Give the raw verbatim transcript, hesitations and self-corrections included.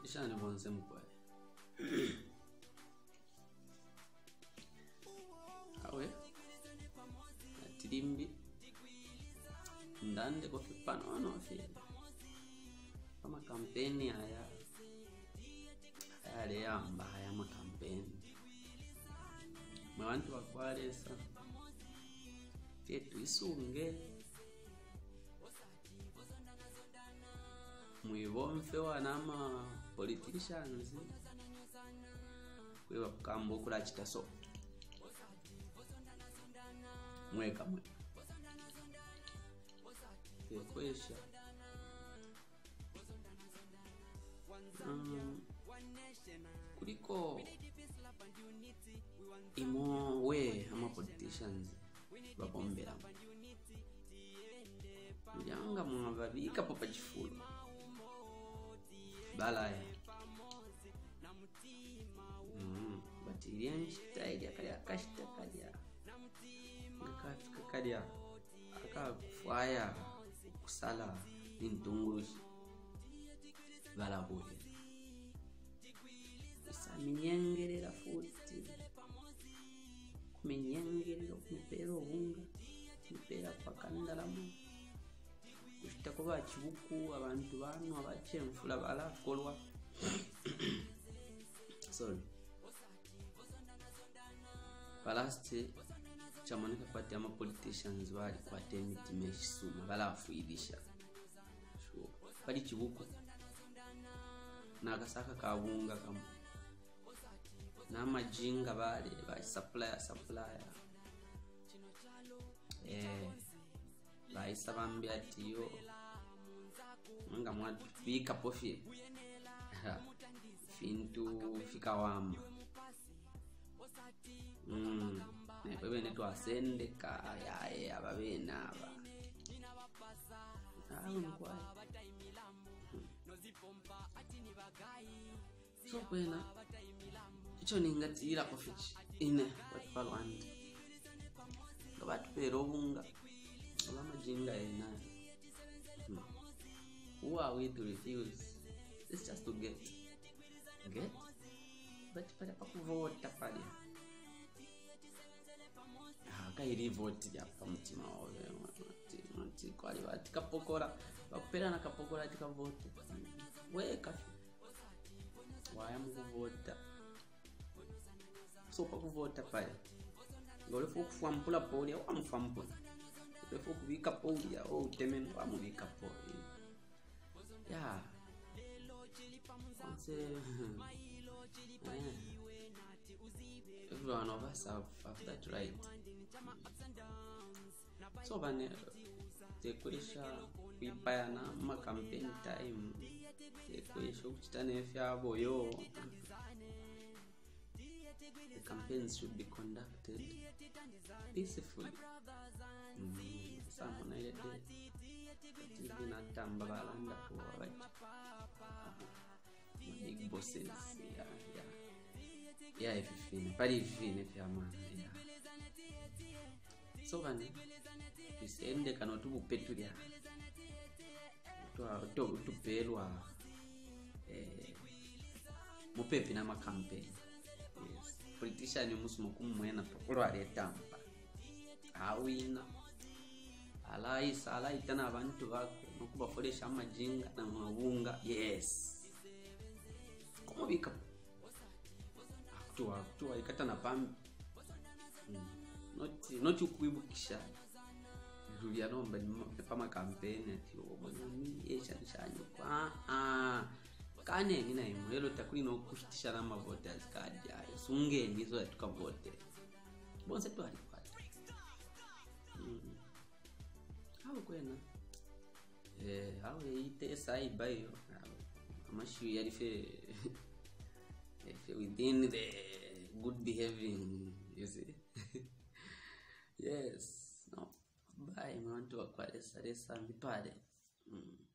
politician bonse mkwe awe tirimbi ndande kwa fipano no fi kama kampeni haya haya yamba haya makampeni mwantu wakwalesa tetu isunge mwibomfe wanama politicians kwewa kambo kula chitaso mweka mwe kwesha um, kuliko imo we ama politicians babombera mjanga mwavavika papa chifulo balaya mm batirian style akaya kashita kadia ngakafika kadia akafaya kusala nintungulushi balabuye isaminyengerera futi kuminyengerera kumipera obunga kumipera pakandalamu kushita kuba chibuku abantu banu abachemfula balakolwa sorry balasti chamanika kwati ama politicians bali kwati emiti meshisuma balafuidisha sure bali chibuku nagasaka kabunga kama na majinga bali ba supplier supplier eh ba isabambia tiyo manga mwabika pofi fintu fikawamba mm ne bebe neto asende ka ya ya babena aba awu kwa so kwena icho ningatira kofichi ine watpalwanda ngabatu pero bunga olama jinga ena hmm. Who are we to refuse? It's just to get get but pada pakuvota pale ah kairi vote ya pamutima owe mati kwali batika pokora bakupera nakapokora tika vote weka waya mukuvota so pakuvota pale ngole fukufwa mpula poli au amfwa mpula lefu kubika poli ya au temen wa mubika poli ya onse everyone of us have, have that right. So bane tekwesha kwipayana ma campaign time tekwesha kuchitana fyabo yo. The campaigns should be conducted peacefully. Mm, someone I did not tamba balanda for big bosses. Yeah, yeah. Yeah, if you feel, but if you feel, man, yeah. So when you send the cannot do petulia to to to pelwa eh mupepi na campaign. Yes, politician musumo kumwena pakolo aletamba awina alaisa alaitana abantu bako nokubafolesha amajinga na mabunga. Yes, kumubika tuwa tuwa ikata na pambi mm. not not ukuibukisha Julia nomba pama campaign ati omani esha nshanyo kwa ah kane nina imwelo takuri no kushitisha na voters card yayo sunge nizo tukavote bonse tu alipata mm. Hawo kwena eh hawo ite sai bayo amashi yari fe within the good behaving, you see. Yes, no, bye, I want to acquire this, this, and be